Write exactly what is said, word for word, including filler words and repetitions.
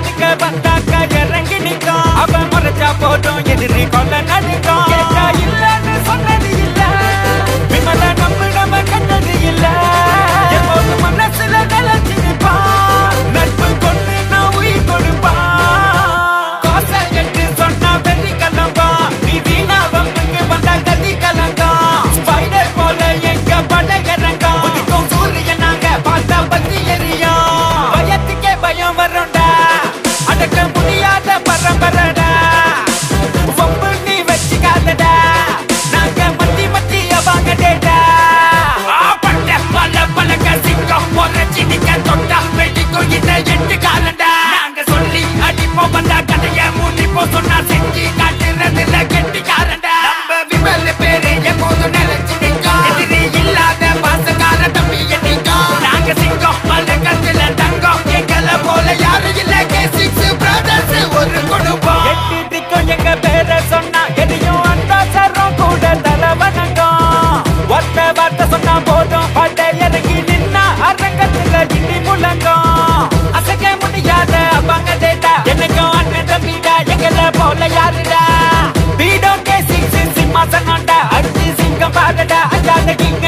எதுக்க வந்தாக்க இறங்கி நிற்கும் அவன் முறைச்சா போதும் எதிரி கொள்ள நடுக்கும் கேட்டா இல்லன்னு சொன்னது இல்ல விமல நம்பு நம்ம கண்டது இல்ல எப்போது மனசுல நிலச்சி நிற்பான் நட்பு கொண்டு நான் உயிர் கொடுப்பான் கோசை என்று சொன்னா வெறி கலம்பா நீ வீணா வம்புக்கு வந்தா கதி கலங்கம் ஸ்பைடர் போல எங்க படகரங்கம் உதிக்கும் சூரியன் நாங்க பார்த்தா பத்தி எரியும் பயத்துக்கே பயம் வரும்டா அடக்க முடியாத பரம்பரடா வம்பு நீ வச்சுக்காதடா நாங்க மத்தி மத்தி அவாங்கடேடா பட்ட பல பலக சிங்கம் முறைச்சி நிக்க தொட்டா வெடிக்கும் இந்த எட்டு காலண்டா நாங்க சொல்லி அடிப்போம் வந்தா கதைய மூடிப்போம் சொன்னா செஞ்சு காட்டுறதுல கெட்டிக்காரண்டா நம்ம விமல் பேரு எப்போதும் நினைச்சு நிற்கும் எதிரி இல்லாத பாசக்கார தம்பி எண்ணிக்கும் நாங்க சிங்கம் பலகத்துல தங்கம் எங்களை போல யாரும் இல்ல கே சிக்ஸ் பிரதர்ஸ் ஒரு குடும்பம் எட்டி திக்கும் எங்க பேரை சொன்னா எதையும் அந்த சரம் கூட தலவனங்கம் ஒத்த வார்த்தை சொன்னா போதும் பட்டை இறங்கி நின்னா அரங்கத்துல இடி முழங்கம் அசைக்க முடியாத அவங்க தேட்டா என்னைக்கும் அண்ணன் தம்பிடா எங்களை போல யாருடா வீடோ கே சிக்ஸ் சிம்மாசனம்டா அடுத்து சிங்கம் பாடடா அஞ்சாத